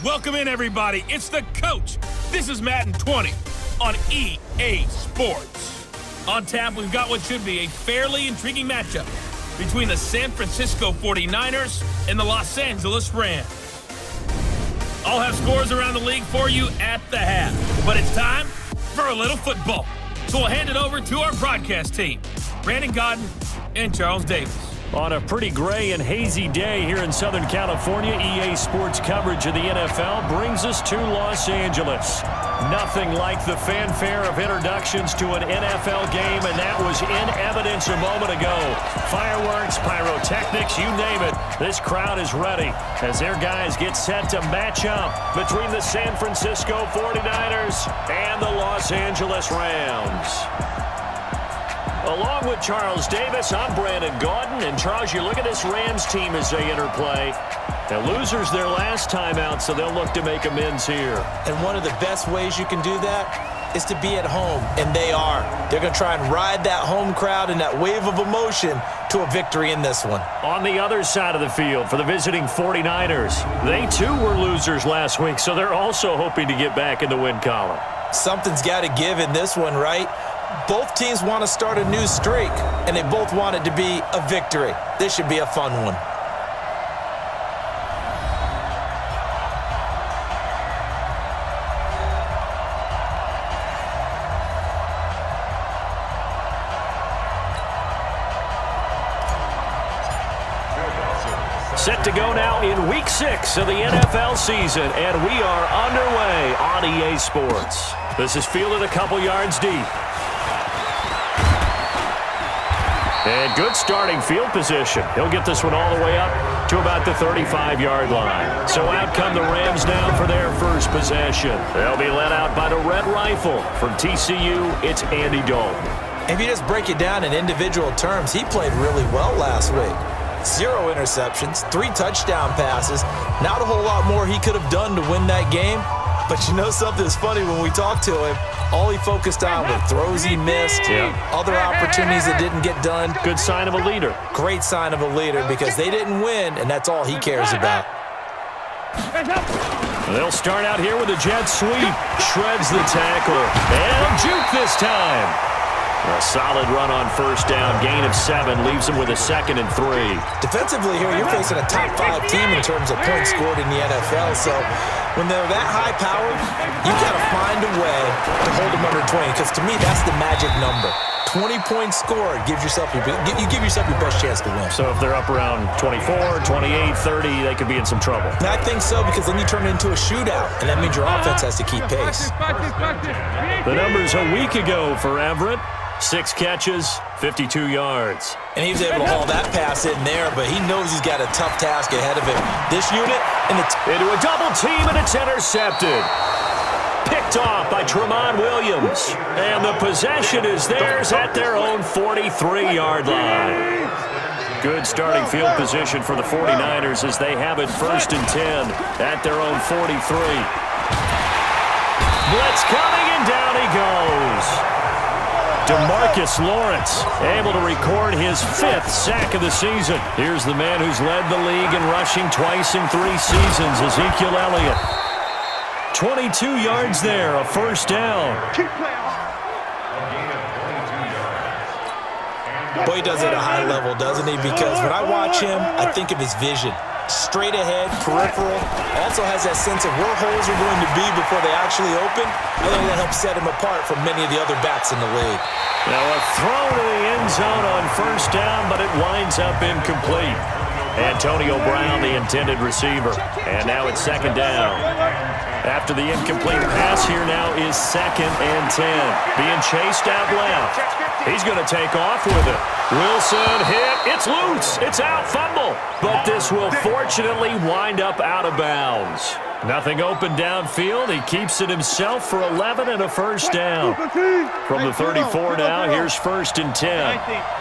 Welcome in, everybody. It's the coach. This is Madden 20 on EA Sports. On tap, we've got what should be a fairly intriguing matchup between the San Francisco 49ers and the Los Angeles Rams. I'll have scores around the league for you at the half, but it's time for a little football. So we'll hand it over to our broadcast team, Brandon Godden and Charles Davis. On a pretty gray and hazy day here in Southern California, EA Sports coverage of the NFL brings us to Los Angeles. Nothing like the fanfare of introductions to an NFL game, and that was in evidence a moment ago. Fireworks, pyrotechnics, you name it. This crowd is ready as their guys get set to match up between the San Francisco 49ers and the Los Angeles Rams. Along with Charles Davis, I'm Brandon Gaudin. And Charles, you look at this Rams team as they interplay. The losers their last time out, so they'll look to make amends here. And one of the best ways you can do that is to be at home, and they are. They're going to try and ride that home crowd and that wave of emotion to a victory in this one. On the other side of the field for the visiting 49ers, they too were losers last week, so they're also hoping to get back in the win column. Something's got to give in this one, right? Both teams want to start a new streak, and they both want it to be a victory. This should be a fun one. Set to go now in Week 6 of the NFL season, and we are underway on EA Sports. This is fielded a couple yards deep. And good starting field position. He'll get this one all the way up to about the 35-yard line. So out come the Rams now for their first possession. They'll be led out by the Red Rifle. From TCU, it's Andy Dalton. If you just break it down in individual terms, he played really well last week. 0 interceptions, 3 touchdown passes. Not a whole lot more he could have done to win that game. But you know something that's funny, when we talked to him, all he focused on were throws he missed, other opportunities that didn't get done. Good sign of a leader. Great sign of a leader, because they didn't win, and that's all he cares about. They'll start out here with a jet sweep. Shreds the tackle. And juke this time. A solid run on first down. Gain of 7 leaves them with a 2nd and 3. Defensively here, you're facing a top 5 team in terms of points scored in the NFL. So when they're that high-powered, you've got to find a way to hold them under 20. Because to me, that's the magic number. 20 points scored gives yourself you give yourself your best chance to win. So if they're up around 24, 28, 30, they could be in some trouble. And I think so, because then you turn it into a shootout, and that means your offense has to keep pace. The numbers a week ago for Everett. 6 catches, 52 yards. And he was able to haul that pass in there, but he knows he's got a tough task ahead of him. This unit, into a double team, and it's intercepted. Picked off by Tramon Williams. And the possession is theirs at their own 43-yard line. Good starting field position for the 49ers as they have it 1st and 10 at their own 43. Blitz coming, and down he goes. DeMarcus Lawrence able to record his 5th sack of the season. Here's the man who's led the league in rushing twice in 3 seasons, Ezekiel Elliott. 22 yards there, a first down. Boy, he does it at a high level, doesn't he? Because when I watch him, I think of his vision. Straight ahead, peripheral. Also has that sense of where holes are going to be before they actually open. I think that helps set him apart from many of the other backs in the league. Now a throw to the end zone on first down, but it winds up incomplete. Antonio Brown, the intended receiver. And now it's 2nd down. After the incomplete pass, here now is 2nd and 10. Being chased out left. He's going to take off with it. Wilson hit. It's loose. It's out. Fumble. But this will fortunately wind up out of bounds. Nothing open downfield. He keeps it himself for 11 and a first down. From the 34 now, here's 1st and 10.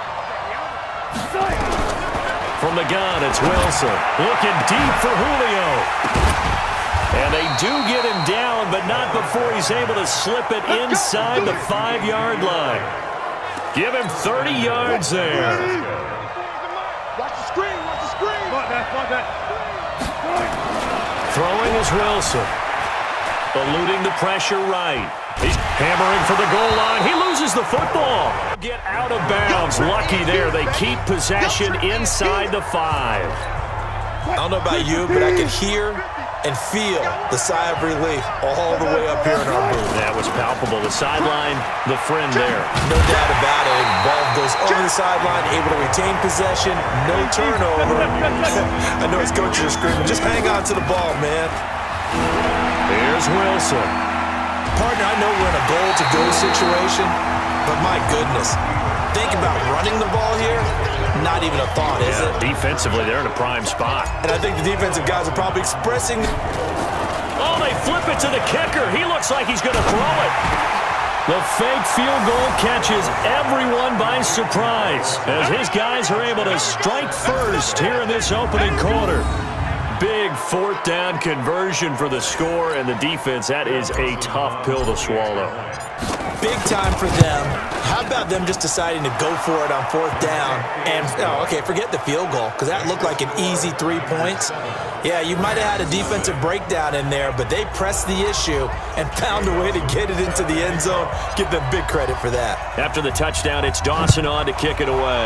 From the gun, it's Wilson. Looking deep for Julio. And they do get him down, but not before he's able to slip it inside the 5-yard line. Give him 30 yards there. Watch the screen, watch the screen. Throwing is Wilson. Eluding the pressure right. He's hammering for the goal line. He loses the football. Get out of bounds. Lucky there. They keep possession inside the 5. I don't know about you, but I can hear and feel the sigh of relief all the way up here in our booth. That was palpable. The sideline, the friend there. No doubt about it. The ball goes over the sideline, able to retain possession, no turnover. I know his coaches are screaming, just hang on to the ball, man. Here's Wilson. Partner, I know we're in a goal-to-go situation, but my goodness, think about running the ball here. Not even a thought, is it? Defensively, they're in a prime spot. And I think the defensive guys are probably expressing... Oh, they flip it to the kicker. He looks like he's going to throw it. The fake field goal catches everyone by surprise as his guys are able to strike first here in this opening quarter. Big fourth down conversion for the score, and the defense, that is a tough pill to swallow. Big time for them. How about them just deciding to go for it on fourth down? And, oh, okay, forget the field goal, because that looked like an easy 3 points. Yeah, you might have had a defensive breakdown in there, but they pressed the issue and found a way to get it into the end zone. Give them big credit for that. After the touchdown, it's Dawson on to kick it away.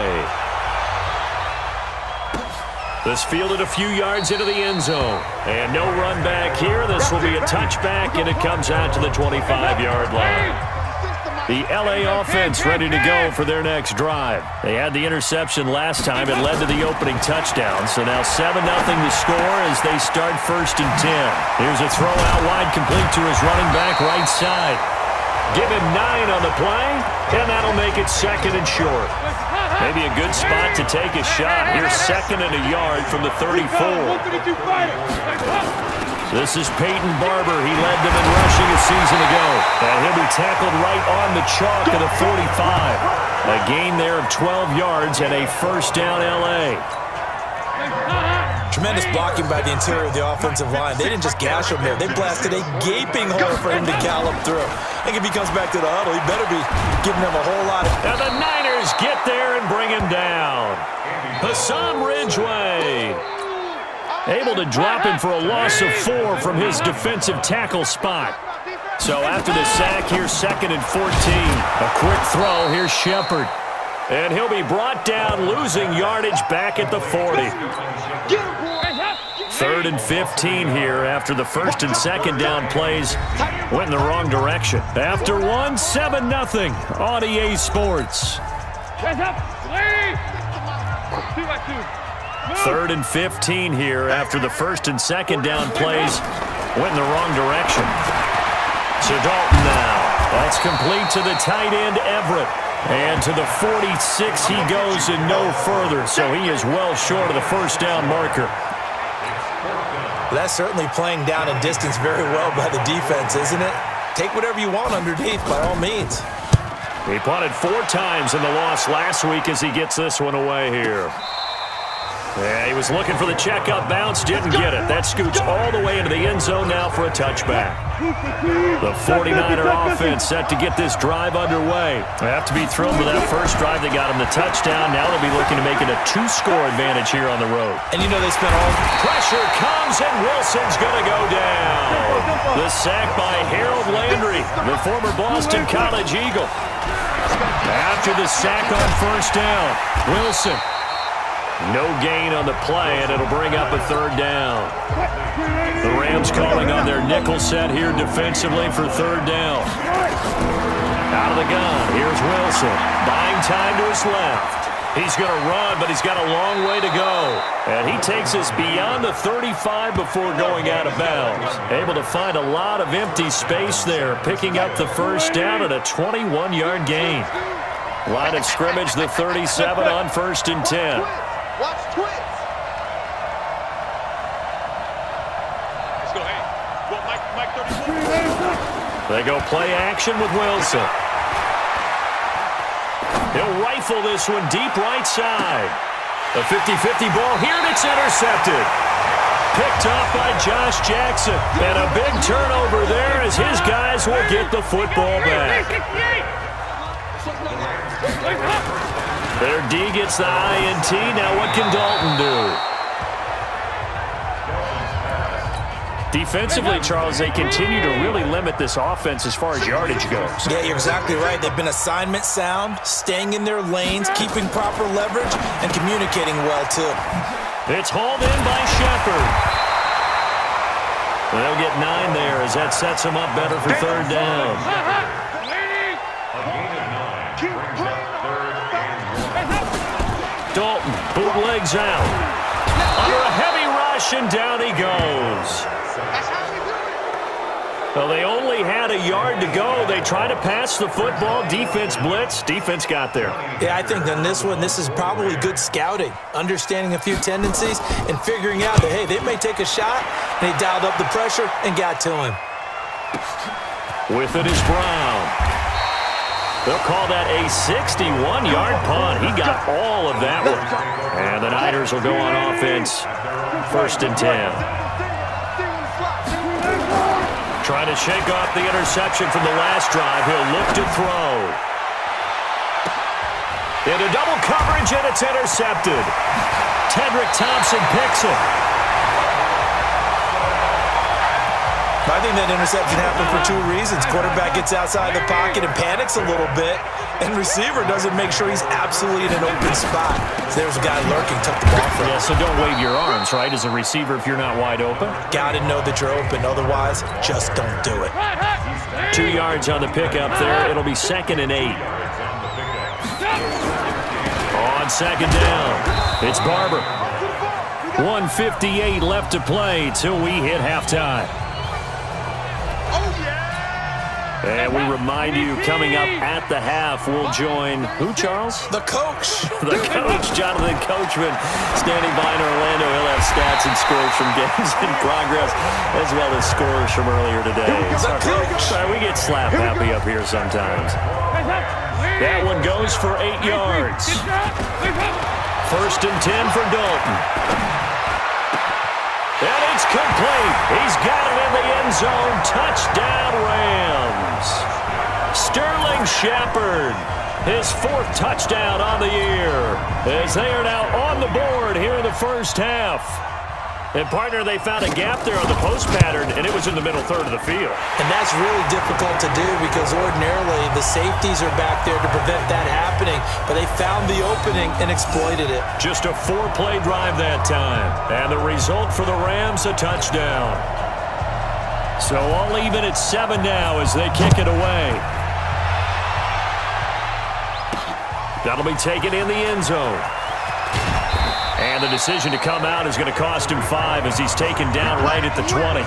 This fielded a few yards into the end zone. And no run back here. This will be a touchback, and it comes out to the 25-yard line. The LA offense ready to go for their next drive. They had the interception last time. It led to the opening touchdown. So now 7-0 the score as they start 1st and 10. Here's a throw out wide complete to his running back right side. Give him 9 on the play, and that'll make it 2nd and short. Maybe a good spot to take a shot. Here's 2nd and a yard from the 34. This is Peyton Barber. He led them in rushing a season ago. And he'll be tackled right on the chalk of the 45. A gain there of 12 yards and a 1st down L.A. Tremendous blocking by the interior of the offensive line. They didn't just gash him there. They blasted a gaping hole for him to gallop through. I think if he comes back to the huddle, he better be giving them a whole lot of... And the Niners get there and bring him down. Hassan Ridgeway able to drop him for a loss of 4 from his defensive tackle spot. So after the sack, here's 2nd and 14. A quick throw. Here's Shepard. And he'll be brought down, losing yardage back at the 40. 3rd and 15 here after the 1st and 2nd down plays went in the wrong direction. After 7-0 on EA Sports. 3rd and 15 here after the 1st and 2nd down plays went in the wrong direction. So Dalton now. That's complete to the tight end, Everett. And to the 46 he goes and no further. So he is well short of the 1st down marker. That's certainly playing down and distance very well by the defense, isn't it? Take whatever you want underneath, by all means. He punted 4 times in the loss last week as he gets this one away here. Yeah, he was looking for the checkup bounce, didn't get it. That scoots all the way into the end zone now for a touchback. The 49er offense set to get this drive underway. They have to be thrilled with that first drive. They got him the touchdown. Now they'll be looking to make it a 2-score advantage here on the road. And you know they spent all... Pressure comes, and Wilson's going to go down. The sack by Harold Landry, the former Boston College Eagle. After the sack on 1st down, Wilson. No gain on the play, and it'll bring up a 3rd down. The Rams calling on their nickel set here defensively for 3rd down. Out of the gun, here's Wilson. Buying time to his left. He's going to run, but he's got a long way to go. And he takes us beyond the 35 before going out of bounds. Able to find a lot of empty space there, picking up the 1st down at a 21-yard gain. Line of scrimmage, the 37 on 1st and 10. Watch twins. Let's go, hey. Well, Mike 34. They go play action with Wilson. He'll rifle this one deep right side. A 50-50 ball here, and it's intercepted. Picked off by Josh Jackson. And a big turnover there as his guys will get the football back. Their D gets the INT. Now what can Dalton do? Defensively, Charles, they continue to really limit this offense as far as yardage goes. Yeah, you're exactly right. They've been assignment sound, staying in their lanes, keeping proper leverage, and communicating well, too. It's hauled in by Shepard. They'll get 9 there as that sets them up better for third down. Dalton bootlegs out. Under a heavy rush, and down he goes. Well, they only had a yard to go. They try to pass the football. Defense blitz. Defense got there. Yeah, I think on this one, this is probably good scouting, understanding a few tendencies, and figuring out that, hey, they may take a shot. And they dialed up the pressure and got to him. With it is Brown. They'll call that a 61-yard punt. He got all of that one. And the Niners will go on offense. 1st and 10. Trying to shake off the interception from the last drive. He'll look to throw. Into double coverage, and it's intercepted. Tedrick Thompson picks it. I think that interception happened for 2 reasons. Quarterback gets outside the pocket and panics a little bit, and receiver doesn't make sure he's absolutely in an open spot. So there's a guy lurking, took the ball from him. Yeah, so don't wave your arms, right, as a receiver if you're not wide open? Got to know that you're open. Otherwise, just don't do it. 2 yards on the pickup there. It'll be 2nd and 8. On 2nd down, it's Barber. 1:58 left to play till we hit halftime. And we remind you, coming up at the half, we'll join who, Charles? The coach. The coach, Jonathan Coachman, standing by in Orlando. He'll have stats and scores from games in progress, as well as scores from earlier today. Sorry, we get slap happy up here sometimes. That one goes for 8 yards. 1st and 10 for Dalton. And it's complete. He's got it in the end zone. Touchdown, Rams. Sterling Shepard, his 4th touchdown on the year, as they are now on the board here in the first half. And, partner, they found a gap there on the post pattern, and it was in the middle third of the field. And that's really difficult to do because ordinarily the safeties are back there to prevent that happening. But they found the opening and exploited it. Just a 4-play drive that time. And the result for the Rams, a touchdown. So all even at 7 now as they kick it away. That'll be taken in the end zone. And the decision to come out is going to cost him 5 as he's taken down right at the 20.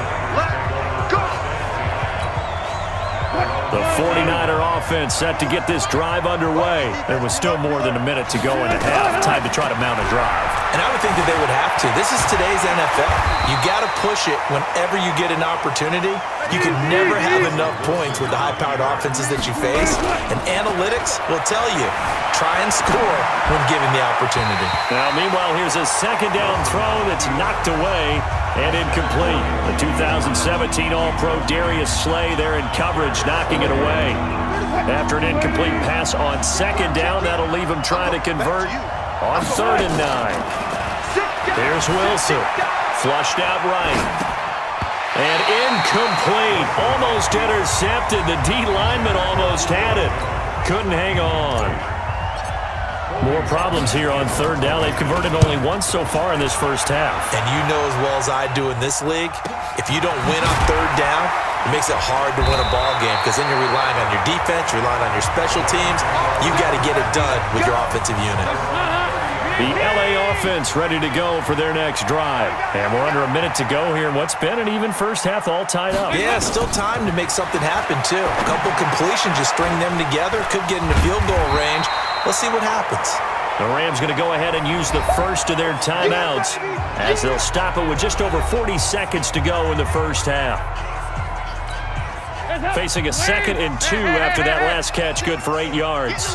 The 49er offense set to get this drive underway. There was still more than a minute to go in the half. Time to try to mount a drive. And I would think that they would have to. This is today's NFL. You got to push it whenever you get an opportunity. You can never have enough points with the high-powered offenses that you face. And analytics will tell you, try and score when given the opportunity. Now, meanwhile, here's a 2nd down throw that's knocked away and incomplete. The 2017 All-Pro Darius Slay there in coverage, knocking it away. After an incomplete pass on 2nd down, that'll leave him trying to convert on 3rd and 9. Here's Wilson, flushed out right. And incomplete, almost intercepted. The D lineman almost had it. Couldn't hang on. More problems here on 3rd down. They've converted only once so far in this first half. And you know as well as I do in this league, if you don't win on 3rd down, it makes it hard to win a ball game because then you're relying on your defense, you're relying on your special teams. You've got to get it done with your offensive unit. The LA offense ready to go for their next drive. And we're under a minute to go here in what's been an even first half, all tied up. Yeah, still time to make something happen, too. A couple completions, just string them together. Could get into field goal range. Let's see what happens. The Rams going to go ahead and use the first of their timeouts as they'll stop it with just over 40 seconds to go in the first half. Facing a 2nd and 2 after that last catch, good for 8 yards.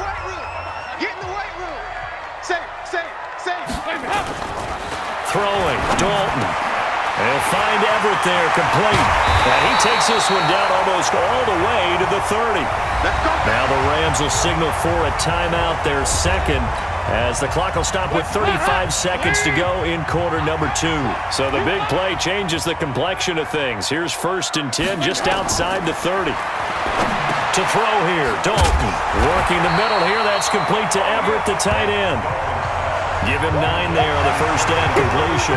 Throwing, Dalton. They'll find Everett there, complete. And he takes this one down almost all the way to the 30. Now the Rams will signal for a timeout, their second, as the clock will stop with 35 seconds to go in quarter number 2. So the big play changes the complexion of things. Here's 1st and 10 just outside the 30. To throw here, Dalton working the middle here. That's complete to Everett, the tight end. Give him 9 there on the first down completion.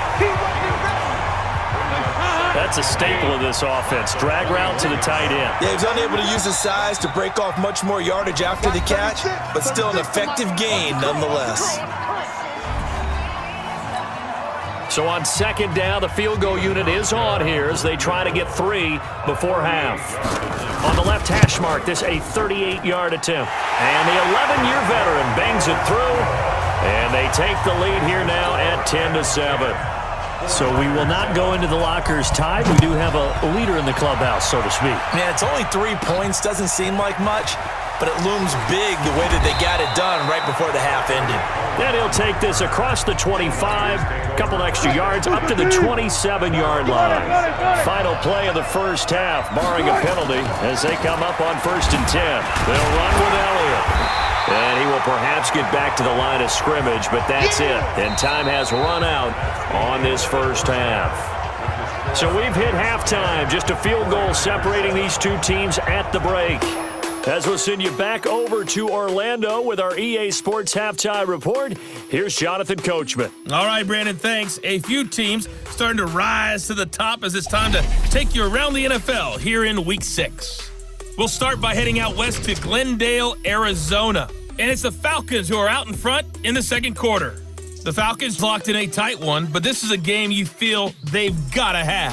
That's a staple of this offense. Drag route to the tight end. Yeah, he was unable to use his size to break off much more yardage after the catch, but still an effective gain nonetheless. So on 2nd down, the field goal unit is on here as they try to get 3 before half. On the left hash mark, this a 38-yard attempt. And the 11-year veteran bangs it through, and they take the lead here now at 10-7. So we will not go into the lockers tied. We do have a leader in the clubhouse, so to speak. Man, it's only 3 points. Doesn't seem like much, but it looms big the way that they got it done right before the half ended. Then he'll take this across the 25, a couple extra yards, up to the 27-yard line. Final play of the first half, barring a penalty, as they come up on 1st and 10. They'll run with Elliott. And he will perhaps get back to the line of scrimmage, but that's it. And time has run out on this first half. So we've hit halftime. Just a field goal separating these two teams at the break. As we'll send you back over to Orlando with our EA Sports Halftime Report, here's Jonathan Coachman. All right, Brandon, thanks. A few teams starting to rise to the top as it's time to take you around the NFL here in Week 6. We'll start by heading out west to Glendale, Arizona. And it's the Falcons who are out in front in the second quarter. The Falcons locked in a tight one, but this is a game you feel they've got to have.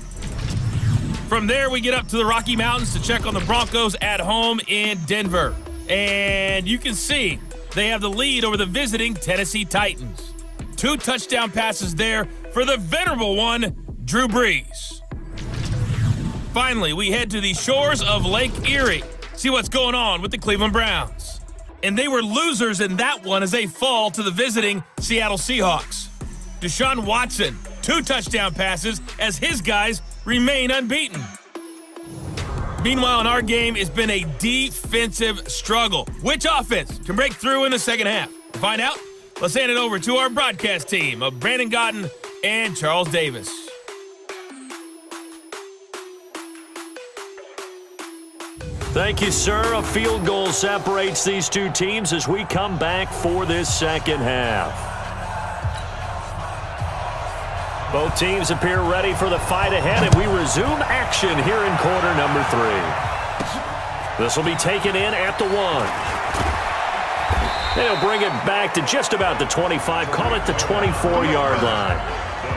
From there, we get up to the Rocky Mountains to check on the Broncos at home in Denver. And you can see they have the lead over the visiting Tennessee Titans. 2 touchdown passes there for the venerable one, Drew Brees. Finally, we head to the shores of Lake Erie, see what's going on with the Cleveland Browns. And they were losers in that one as they fall to the visiting Seattle Seahawks. Deshaun Watson, 2 touchdown passes as his guys remain unbeaten. Meanwhile, in our game, it's been a defensive struggle. Which offense can break through in the second half? To find out, let's hand it over to our broadcast team of Brandon Gaudin and Charles Davis. Thank you, sir. A field goal separates these two teams as we come back for this second half. Both teams appear ready for the fight ahead, and we resume action here in quarter number 3. This will be taken in at the 1. They'll bring it back to just about the 25, call it the 24-yard line.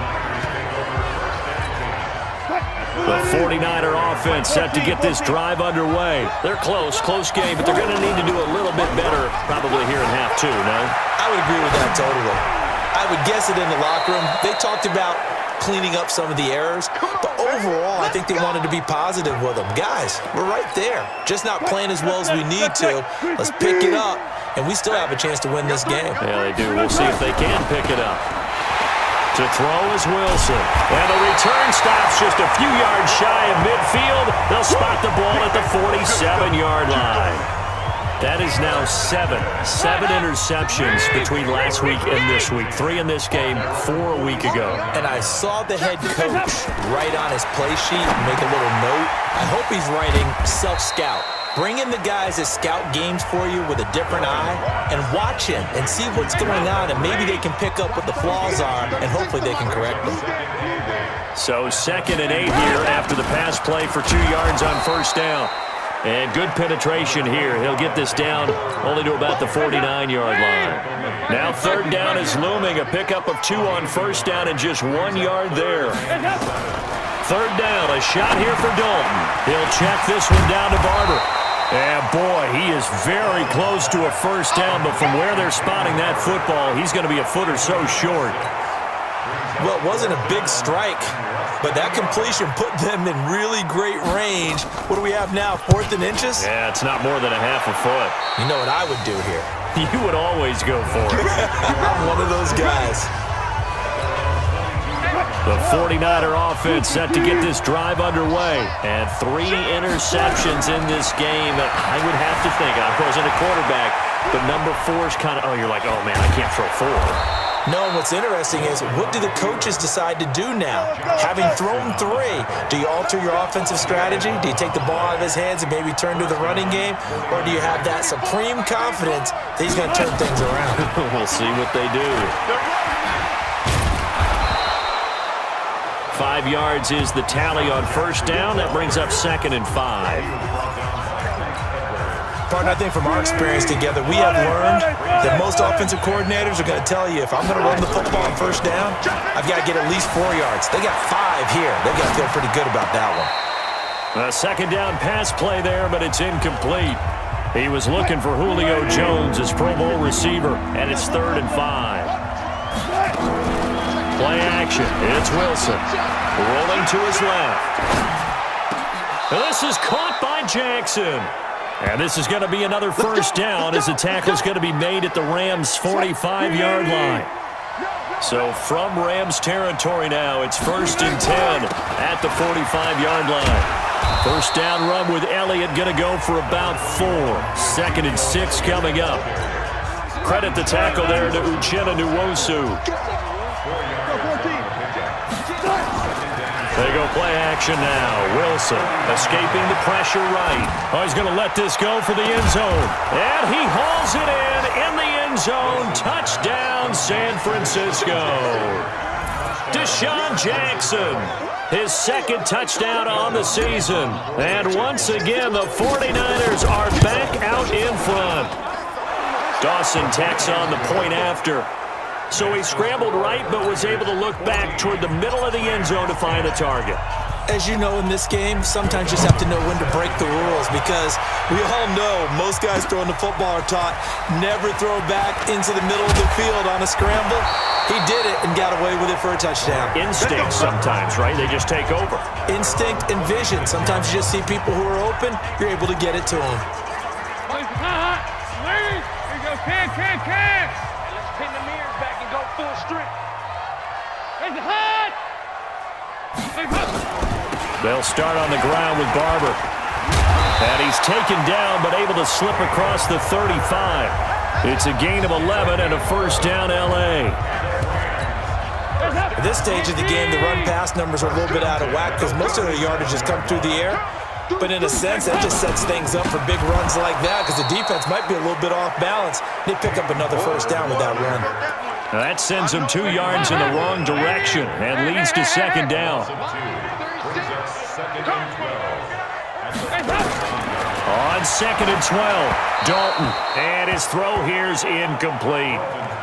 The 49er offense set to get this drive underway. They're close game, but they're going to need to do a little bit better probably here in half 2, no? I would agree with that totally. I would guess it in the locker room. They talked about cleaning up some of the errors, but overall, I think they wanted to be positive with them. Guys, we're right there. Just not playing as well as we need to. Let's pick it up, and we still have a chance to win this game. Yeah, they do. We'll see if they can pick it up. To throw is Wilson. And the return stops just a few yards shy of midfield. They'll spot the ball at the 47-yard line. That is now 7 interceptions between last week and this week. 3 in this game, 4 a week ago. And I saw the head coach write on his play sheet, make a little note. I hope he's writing self-scout. Bring in the guys that scout games for you with a different eye and watch him and see what's going on, and maybe they can pick up what the flaws are, and hopefully they can correct them. So 2nd and 8 here after the pass play for 2 yards on first down. And good penetration here. He'll get this down only to about the 49-yard line. Now 3rd down is looming. A pickup of 2 on first down and just 1 yard there. 3rd down, a shot here for Dalton. He'll check this one down to Barber. And boy, he is very close to a first down, but from where they're spotting that football, he's going to be a foot or so short. Well, it wasn't a big strike, but that completion put them in really great range. What do we have now, 4th and inches? Yeah, it's not more than a half a foot. You know what I would do here? You would always go for it. I'm one of those guys. The 49er offense set to get this drive underway. And 3 interceptions in this game. I would have to think, I wasn't a quarterback, but number 4 is kind of, oh, you're like, oh, man, I can't throw 4. No, what's interesting is, what do the coaches decide to do now? Having thrown 3, do you alter your offensive strategy? Do you take the ball out of his hands and maybe turn to the running game? Or do you have that supreme confidence that he's going to turn things around? We'll see what they do. 5 yards is the tally on first down. That brings up 2nd and 5. Partner, I think from our experience together, we have learned that most offensive coordinators are going to tell you, if I'm going to run the football on first down, I've got to get at least 4 yards. They got 5 here. They've got to feel pretty good about that one. A 2nd down pass play there, but it's incomplete. He was looking for Julio Jones, his Pro Bowl receiver, and it's 3rd and 5. Play action. It's Wilson. Rolling to his left. This is caught by Jackson. And this is going to be another first down as the tackle is going to be made at the Rams' 45-yard line. So from Rams territory now, it's 1st and 10 at the 45-yard line. First down run with Elliott going to go for about 4. 2nd and 6 coming up. Credit the tackle there to Uchenna Nwosu. They go play action now. Wilson escaping the pressure right. Oh, he's going to let this go for the end zone. And he hauls it in the end zone. Touchdown, San Francisco. Deshaun Jackson, his 2nd touchdown on the season. And once again, the 49ers are back out in front. Dawson tacks on the point after. So he scrambled right, but was able to look back toward the middle of the end zone to find the target. As you know, in this game, sometimes you just have to know when to break the rules, because we all know most guys throwing the football are taught never throw back into the middle of the field on a scramble. He did it and got away with it for a touchdown. Instinct sometimes, right? They just take over. Instinct and vision. Sometimes you just see people who are open, you're able to get it to them. Here you go, can. Let's pin the mirrors back and go full strength. It's hot! They'll start on the ground with Barber. And he's taken down, but able to slip across the 35. It's a gain of 11 and a first down, L.A. At this stage of the game, the run-pass numbers are a little bit out of whack because most of their yardage has come through the air. But in a sense, that just sets things up for big runs like that because the defense might be a little bit off balance. They pick up another first down with that run. That sends them 2 yards in the wrong direction and leads to 2nd down. On 2nd and 12, Dalton. And his throw here's incomplete.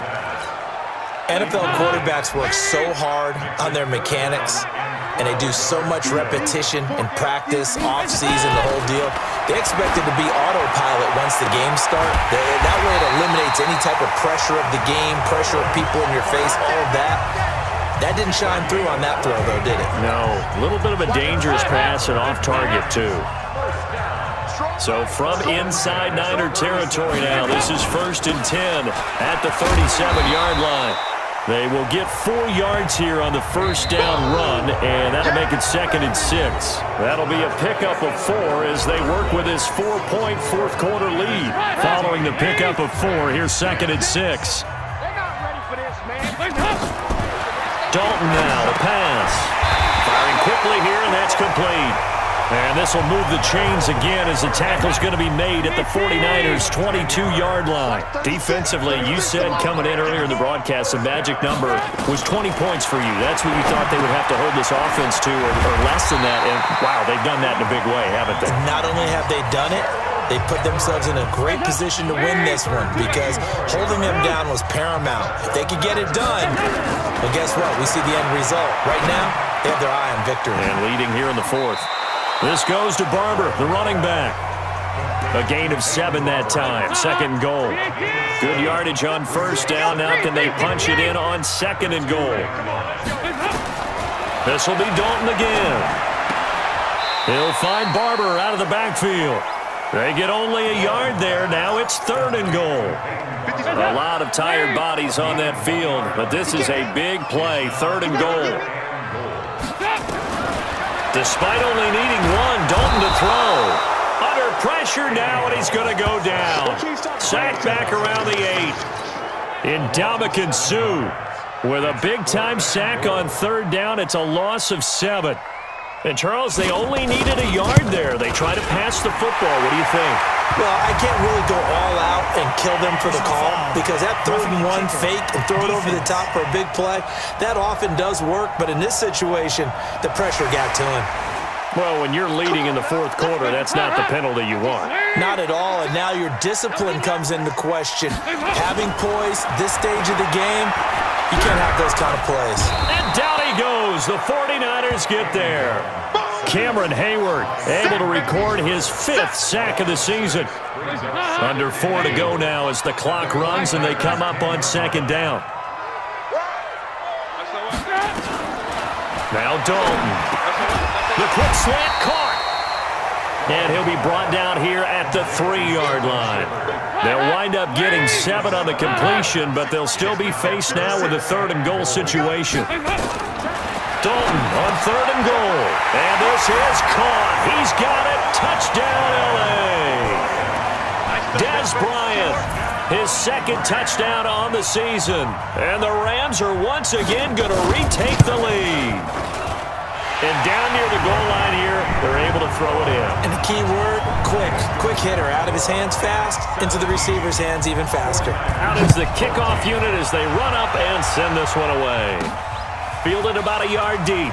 NFL quarterbacks work so hard on their mechanics, and they do so much repetition in practice, off-season, the whole deal. They expect it to be autopilot once the games start. That way it eliminates any type of pressure of the game, pressure of people in your face, all of that. That didn't shine through on that throw, though, did it? No. A little bit of a dangerous pass and off target, too. So from inside Niner territory now, this is 1st and 10 at the 37-yard line. They will get 4 yards here on the first down run, and that'll make it 2nd and 6. That'll be a pickup of 4 as they work with this 4-point fourth-quarter lead. Following the pickup of 4, here's 2nd and 6. They're not ready for this, man. Dalton now, the pass. Firing quickly here, and that's complete. And this will move the chains again as the tackle's going to be made at the 49ers' 22-yard line. Defensively, you said coming in earlier in the broadcast, the magic number was 20 points for you. That's what you thought they would have to hold this offense to, or less than that. And, wow, they've done that in a big way, haven't they? Not only have they done it, they put themselves in a great position to win this one because holding them down was paramount. If they could get it done, well, guess what? We see the end result. Right now, they have their eye on victory. And leading here in the 4th. This goes to Barber, the running back. A gain of 7 that time. 2nd and goal. Good yardage on first down. Now can they punch it in on 2nd and goal? This will be Dalton again. He'll find Barber out of the backfield. They get only a yard there. Now it's 3rd and goal. A lot of tired bodies on that field, but this is a big play. 3rd and goal. Despite only needing one, Dalton to throw. Under pressure now, and he's going to go down. Sacked back around the 8. Ndamukong Suh with a big-time sack on 3rd down. It's a loss of 7. And, Charles, they only needed a yard there. They try to pass the football. What do you think? Well, I can't really go all out and kill them for the call because that 3rd and 1 fake and throw it over the top for a big play, that often does work. But in this situation, the pressure got to him. Well, when you're leading in the 4th quarter, that's not the penalty you want. Not at all, and now your discipline comes into question. Having poise this stage of the game, you can't have those kind of plays. And down he goes. The 49ers get there. Cameron Hayward able to record his 5th sack of the season. Under 4 to go now as the clock runs and they come up on 2nd down. Now Dalton. The quick slant caught. And he'll be brought down here at the 3-yard line. They'll wind up getting 7 on the completion, but they'll still be faced now with a 3rd and goal situation. Dalton on 3rd and goal. And this is caught. He's got it. Touchdown, L.A. Dez Bryant, his 2nd touchdown on the season. And the Rams are once again going to retake the lead. And down near the goal line here, they're able to throw it in. And the key word, quick. Quick hitter. Out of his hands fast, into the receiver's hands even faster. Out is the kickoff unit as they run up and send this one away. Fielded about a yard deep.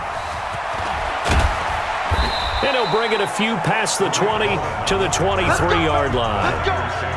And he'll bring it a few past the 20 to the 23-yard line.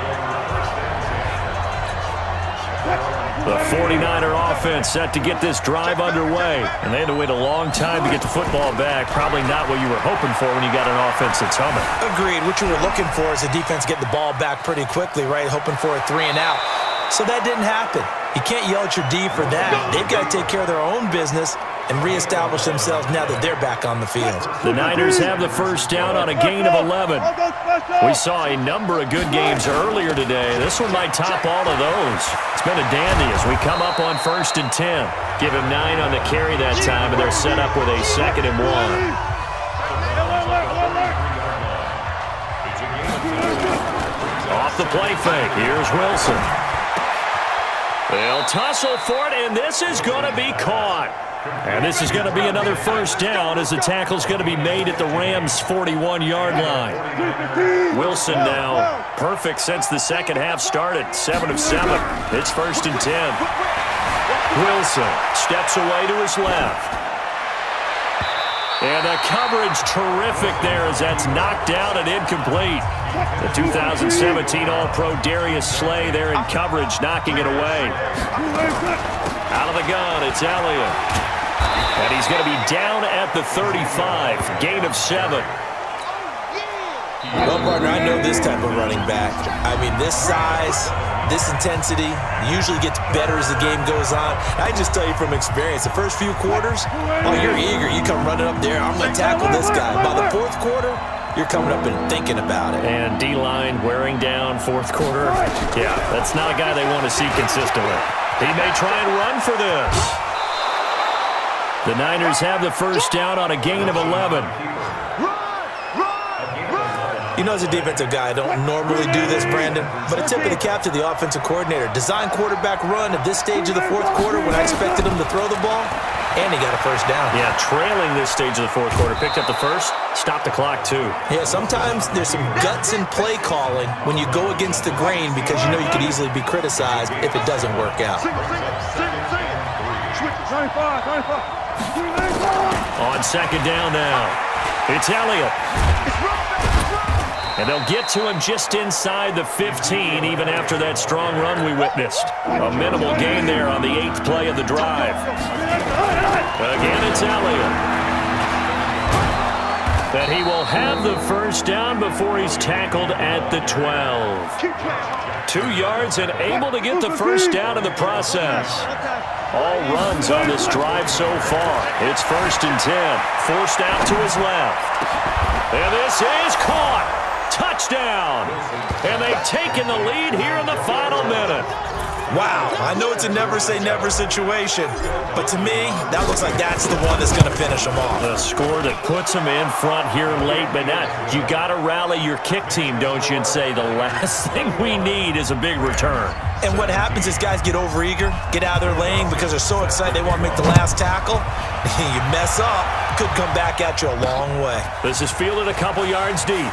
The 49er offense set to get this drive underway. And they had to wait a long time to get the football back. Probably not what you were hoping for when you got an offense that's humming. Agreed. What you were looking for is the defense get the ball back pretty quickly, right? Hoping for a 3 and out. So that didn't happen. You can't yell at your D for that. They've got to take care of their own business and reestablish themselves now that they're back on the field. The Niners have the 1st down on a gain of 11. We saw a number of good games earlier today. This one might top all of those. It's been a dandy as we come up on 1st and 10. Give him 9 on the carry that time, and they're set up with a 2nd and 1. Off the play fake, here's Wilson. They'll tussle for it, and this is going to be caught. And this is going to be another 1st down as the tackle's going to be made at the Rams' 41-yard line. Wilson now perfect since the 2nd half started. 7 of 7. It's 1st and 10. Wilson steps away to his left. And the coverage terrific there as that's knocked down and incomplete. The 2017 All-Pro Darius Slay there in coverage, knocking it away. Out of the gun, it's Elliott. And he's going to be down at the 35, gain of 7. Well, partner, I know this type of running back. I mean, this size, this intensity usually gets better as the game goes on. I just tell you from experience, the first few quarters, oh, you're eager. You come running up there, I'm going to tackle this guy. By the 4th quarter, you're coming up and thinking about it. And D-line wearing down 4th quarter. Yeah, that's not a guy they want to see consistently. He may try and run for this. The Niners have the 1st down on a gain of 11. You know, as a defensive guy, I don't normally do this, Brandon, but a tip of the cap to the offensive coordinator. Design quarterback run at this stage of the 4th quarter when I expected him to throw the ball, and he got a 1st down. Yeah, trailing this stage of the 4th quarter. Picked up the 1st, stopped the clock, too. Yeah, sometimes there's some guts in play calling when you go against the grain because you know you could easily be criticized if it doesn't work out. On 2nd down now, it's Elliott. And they'll get to him just inside the 15, even after that strong run we witnessed. A minimal gain there on the 8th play of the drive. Again, it's Elliott. That he will have the 1st down before he's tackled at the 12. 2 yards and able to get the 1st down in the process. All runs on this drive so far. It's 1st and 10. Forced out to his left. And this is caught. Touchdown. And they've taken the lead here in the final minute. Wow, I know it's a never-say-never situation, but to me, that looks like that's the one that's going to finish them off. A score that puts them in front here late, but now you got to rally your kick team, don't you, and say the last thing we need is a big return. And what happens is guys get overeager, get out of their lane because they're so excited they want to make the last tackle. You mess up, could come back at you a long way. This is fielded a couple yards deep.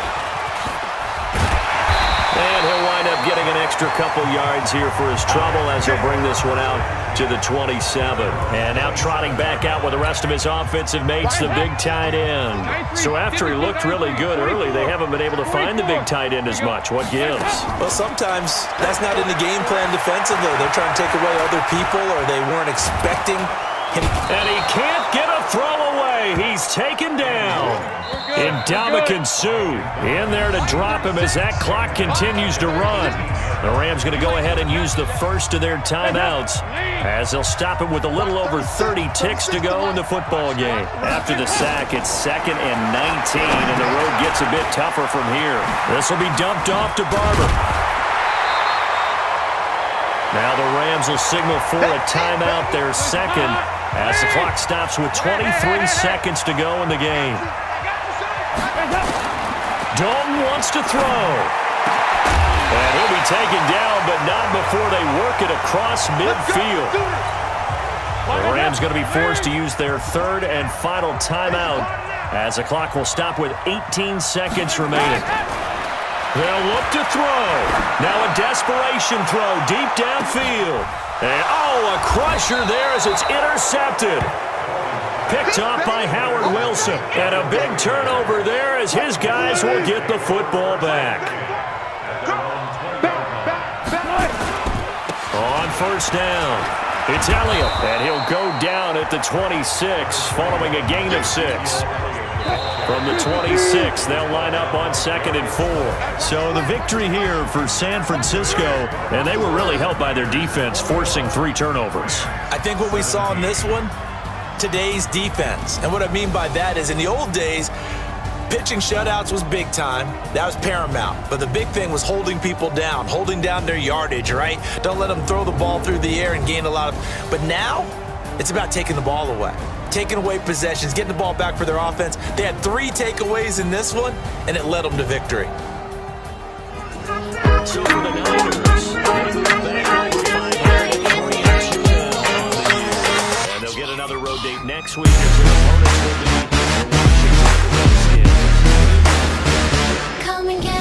And he'll wind up getting an extra couple yards here for his trouble as he'll bring this one out to the 27. And now trotting back out with the rest of his offensive mates, the big tight end. So after he looked really good early, they haven't been able to find the big tight end as much. What gives? Well, sometimes that's not in the game plan defensively. They're trying to take away other people or they weren't expecting him. And he can't get a throw away. He's taken down. Ndamukong Suh in there to drop him as that clock continues to run. The Rams going to go ahead and use the first of their timeouts as they'll stop it with a little over 30 ticks to go in the football game. After the sack, it's 2nd and 19, and the road gets a bit tougher from here. This will be dumped off to Barber. Now the Rams will signal for a timeout, their second, as the clock stops with 23 seconds to go in the game. Dalton wants to throw. And he'll be taken down, but not before they work it across midfield. The Rams going to be forced to use their third and final timeout as the clock will stop with 18 seconds remaining. They'll look to throw. Now a desperation throw deep downfield. And, a crusher there as it's intercepted. Picked off by Howard Wilson. And a big turnover there as his guys will get the football back. On first down, it's Elliott. And he'll go down at the 26 following a gain of 6. From the 26, they'll line up on 2nd and 4. So the victory here for San Francisco, and they were really helped by their defense forcing 3 turnovers. I think what we saw in this one, today's defense. And what I mean by that is in the old days, pitching shutouts was big time. That was paramount. But the big thing was holding people down, holding down their yardage, right? Don't let them throw the ball through the air and gain a lot of... But now, it's about taking the ball away. Taking away possessions, getting the ball back for their offense. They had 3 takeaways in this one, and it led them to victory. So for the Niners, and they'll get another road date next week as their opponents will be the Washington Redskins. Come and get